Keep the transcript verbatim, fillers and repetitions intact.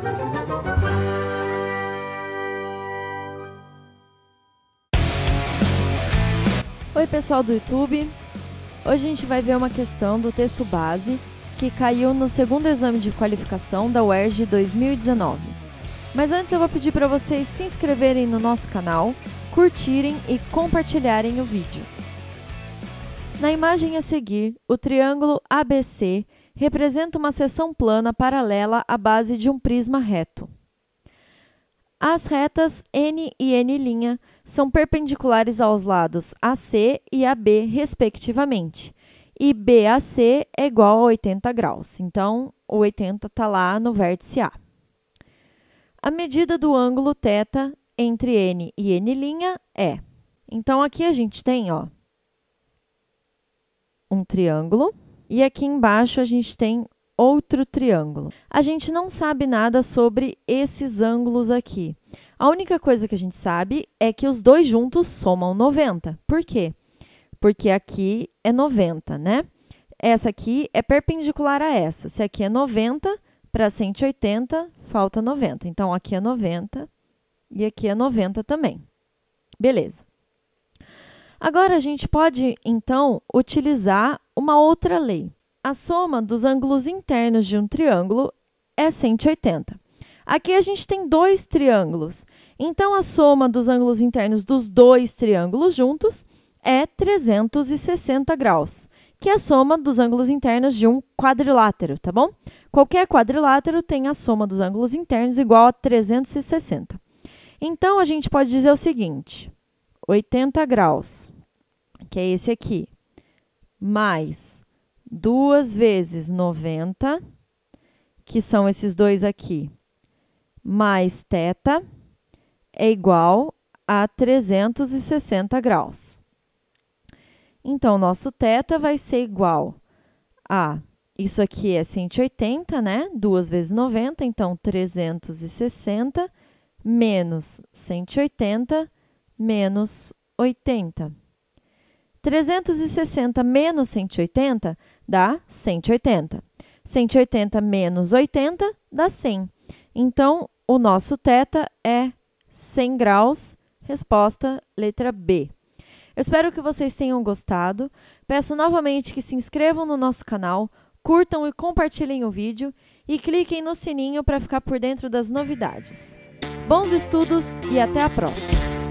Oi pessoal do YouTube, hoje a gente vai ver uma questão do texto base que caiu no segundo exame de qualificação da U E R J dois mil e dezenove. Mas antes eu vou pedir para vocês se inscreverem no nosso canal, curtirem e compartilharem o vídeo. Na imagem a seguir, o triângulo A B C representa uma seção plana paralela à base de um prisma reto. As retas N e N' são perpendiculares aos lados A C e A B, respectivamente, e B A C é igual a oitenta graus, então o oitenta está lá no vértice A. A medida do ângulo θ entre N e N' é... Então, aqui a gente tem, ó, um triângulo, e aqui embaixo a gente tem outro triângulo. A gente não sabe nada sobre esses ângulos aqui. A única coisa que a gente sabe é que os dois juntos somam noventa. Por quê? Porque aqui é noventa, né? Essa aqui é perpendicular a essa. Se aqui é noventa, para cento e oitenta, falta noventa. Então, aqui é noventa e aqui é noventa também. Beleza. Agora, a gente pode, então, utilizar uma outra lei. A soma dos ângulos internos de um triângulo é cento e oitenta. Aqui a gente tem dois triângulos, então a soma dos ângulos internos dos dois triângulos juntos é trezentos e sessenta graus, que é a soma dos ângulos internos de um quadrilátero, tá bom? Qualquer quadrilátero tem a soma dos ângulos internos igual a trezentos e sessenta. Então, a gente pode dizer o seguinte, oitenta graus, que é esse aqui, mais duas vezes noventa, que são esses dois aqui, mais θ, é igual a trezentos e sessenta graus. Então, nosso θ vai ser igual a, isso aqui é cento e oitenta, né? duas vezes noventa, então trezentos e sessenta, menos cento e oitenta, menos oitenta. trezentos e sessenta menos cento e oitenta dá cento e oitenta. cento e oitenta menos oitenta dá cem. Então, o nosso θ é cem graus, resposta letra B. Eu espero que vocês tenham gostado. Peço novamente que se inscrevam no nosso canal, curtam e compartilhem o vídeo e cliquem no sininho para ficar por dentro das novidades. Bons estudos e até a próxima!